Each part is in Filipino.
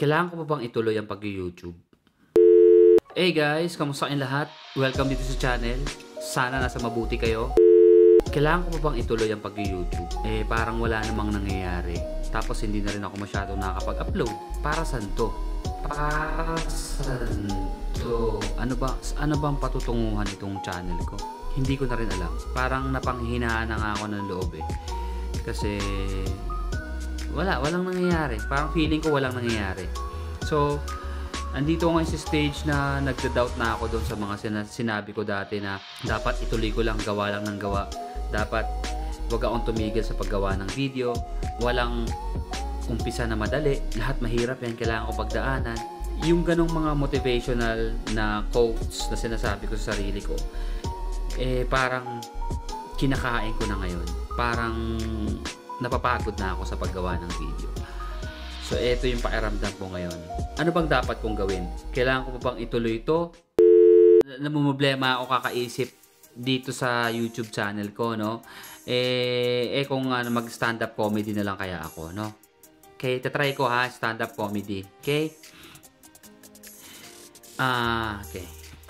Kailangan ko pa bang ituloy ang pag-YouTube? Hey guys, kamusta kayong lahat? Welcome dito sa channel. Sana nasa mabuti kayo. Kailangan ko pa bang ituloy ang pag-YouTube? Parang wala namang nangyayari. Tapos hindi na rin ako masyado nakakapag-upload. Para saan to? Para saan to? Ano ba ang patutunguhan itong channel ko? Hindi ko na rin alam. Parang napanghihinaan na nga ako ng loob Kasi walang nangyayari. Parang feeling ko walang nangyayari. So, andito ngayon sa stage na nagda-doubt na ako doon sa mga sinabi ko dati na dapat ituloy ko lang, gawa lang ng gawa. Dapat wag akong tumigil sa paggawa ng video. Walang umpisa na madali. Lahat mahirap yan. Kailangan ko pagdaanan. Yung ganong mga motivational na quotes na sinasabi ko sa sarili ko, parang kinakain ko na ngayon. Parang napapagod na ako sa paggawa ng video. So, ito yung pakiramdam ko ngayon. Ano bang dapat kong gawin? Kailangan ko pa bang ituloy ito? Namumblema ako kakaisip dito sa YouTube channel ko, no? Kung mag-stand-up comedy na lang kaya ako, no? Okay, tatry ko ha, stand-up comedy. Okay? Okay.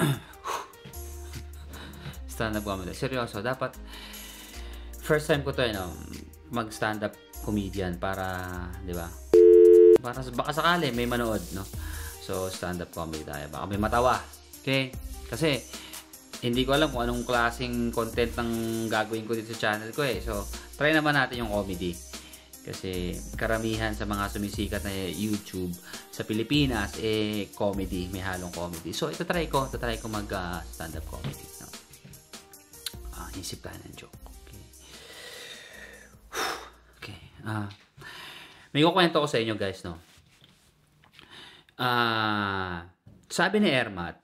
Stand-up comedy. Seryoso, dapat first time ko to, mag-stand-up comedian para, di ba? Para baka sakali may manood, no? So, stand-up comedy tayo. Baka may matawa. Okay? Kasi, hindi ko alam kung anong klaseng content ang gagawin ko dito sa channel ko So, try naman natin yung comedy. Kasi, karamihan sa mga sumisikat na YouTube sa Pilipinas, comedy. May halong comedy. So, ito try ko mag-stand-up comedy. No? Isip tayo ng joke. Okay. May kukwento ko sa inyo guys, no? Sabi ni Ermat,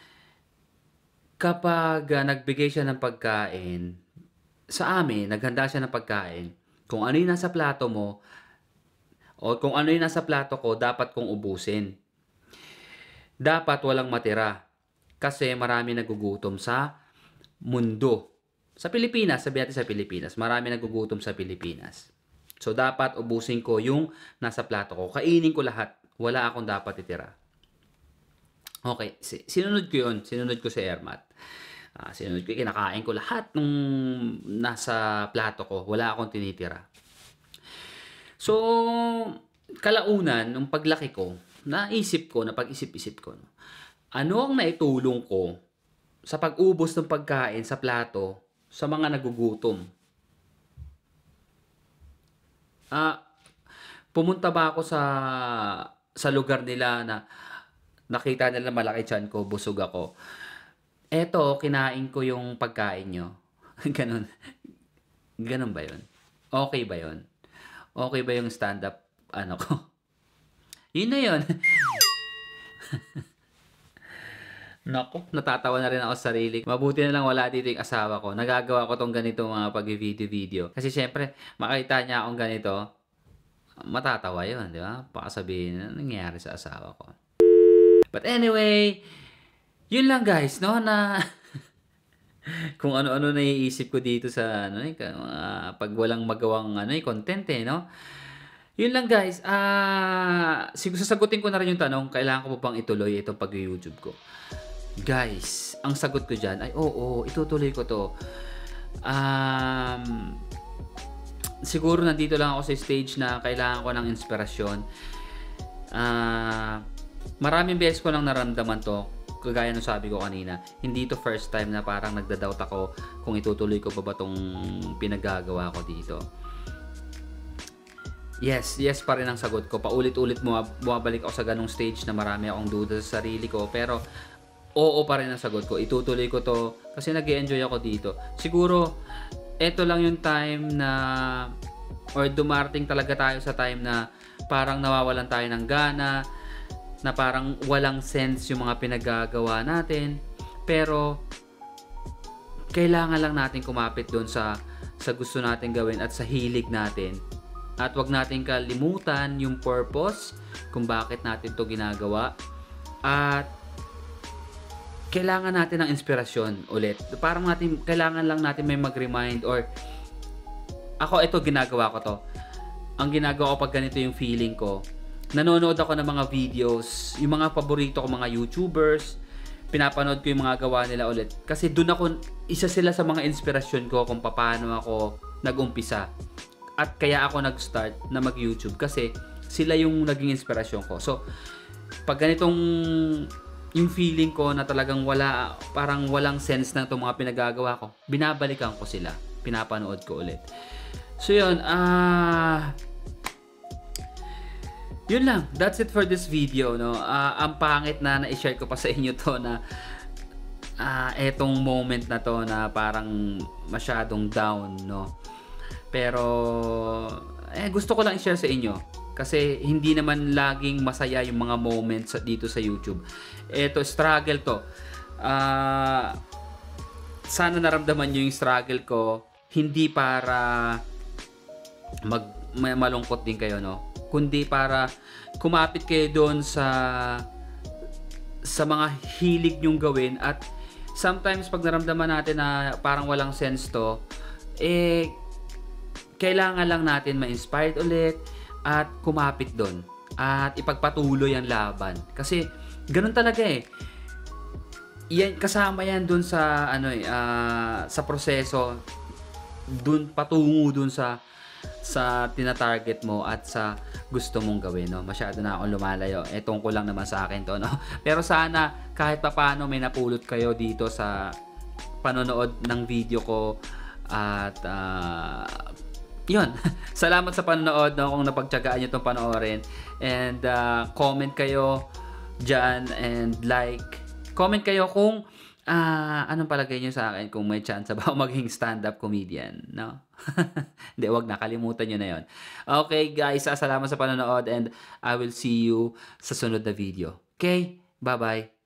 kapag nagbigay siya ng pagkain, sa amin, naghanda siya ng pagkain, kung ano yung nasa plato mo, o kung ano yung nasa plato ko, dapat kong ubusin. Dapat walang matira. Kasi marami nagugutom sa mundo. Sa Pilipinas, sabi natin sa Pilipinas, marami nagugutom sa Pilipinas. So, dapat ubusin ko yung nasa plato ko. Kainin ko lahat. Wala akong dapat itira. Okay. Sinunod ko yun. Sinunod ko si Ermat. Sinunod ko. Kinakain ko lahat nung nasa plato ko. Wala akong tinitira. So, kalaunan, nung paglaki ko, napag-isip-isip ko. Ano ang naitulong ko sa pag-ubos ng pagkain sa plato sa mga nagugutom? Pumunta ba ako sa lugar nila na nakita nila malaki tiyan ko, busog ako. Eto, kinain ko yung pagkain nyo. Ganun. Ganun ba yun? Okay ba yun? Okay ba yung stand-up ko? Yun na yun. Nako, natatawa na rin ako sa sarili. Mabuti na lang wala dito yung asawa ko. Nagagawa ko tong ganito mga pag-video. Kasi syempre, makita niya akong ganito, matatawa yun, di ba? Baka sabihin, nangyayari sa asawa ko. But anyway, yun lang guys, no? Na kung ano-ano naiisip ko dito sa pag walang magawang content no? Yun lang guys. Sasagutin ko na rin yung tanong, kailangan ko pa bang ituloy itong pag-YouTube ko? Guys, ang sagot ko dyan ay, oo, itutuloy ko to. Siguro nandito lang ako sa stage na kailangan ko ng inspirasyon. Maraming beses ko lang naramdaman to. Kagaya ng sabi ko kanina, hindi to first time na parang nagda-doubt ako kung itutuloy ko pa ba tong pinagagawa ko dito. Yes pa rin ang sagot ko. Paulit-ulit bumabalik ako sa ganong stage na marami akong duda sa sarili ko. Pero, oo pa rin ang sagot ko. Itutuloy ko to kasi nag-e-enjoy ako dito. Siguro, eto lang yung time na or dumarating talaga tayo sa time na parang nawawalan tayo ng gana, na parang walang sense yung mga pinagagawa natin. Pero, kailangan lang natin kumapit doon sa gusto natin gawin at sa hilig natin. At wag natin kalimutan yung purpose kung bakit natin to ginagawa. At kailangan natin ng inspirasyon ulit. Parang kailangan lang natin may mag-remind or ako ito ginagawa ko to. Ang ginagawa ko pag ganito yung feeling ko, nanonood ako ng mga videos, yung mga paborito ko mga YouTubers, pinapanood ko yung mga gawa nila ulit. Kasi doon ako, isa sila sa mga inspirasyon ko kung paano ako nag-umpisa. At kaya ako nag-start na mag-YouTube kasi sila yung naging inspirasyon ko. So, pag ganitong yung feeling ko na talagang wala, parang walang sense na itong mga pinagagawa ko, binabalikan ko sila, pinapanood ko ulit. So yun, yun lang. That's it for this video, no. Ang pangit na i-share ko pa sa inyo to na etong moment na to na parang masyadong down, no. Pero gusto ko lang i-share sa inyo kasi hindi naman laging masaya yung mga moments dito sa YouTube. Eto, struggle to. Sana naramdaman nyo yung struggle ko, hindi para malungkot din kayo, no, kundi para kumapit kayo doon sa mga hilig nyong gawin. At sometimes pag naramdaman natin na parang walang sense to, kailangan lang natin ma-inspired ulit at kumapit doon at ipagpatuloy ang laban. Kasi ganun talaga yan, kasama yan doon sa sa proseso, doon patungo doon sa tina-target mo at sa gusto mong gawin, no. Masyado na akong lumalayo. Tungkol lang naman sa akin to, no. Pero sana kahit papaano may napulot kayo dito sa panonood ng video ko. At yun. Salamat sa panonood, no, kung napagtiyagaan nyo itong panoorin. And comment kayo dyan and like. Comment kayo kung anong palagay nyo sa akin, kung may chance ba ako maging stand-up comedian, no? Hindi, wag na. Kalimutan nyo na yun. Okay, guys. Salamat sa panonood and I will see you sa sunod na video. Okay? Bye-bye.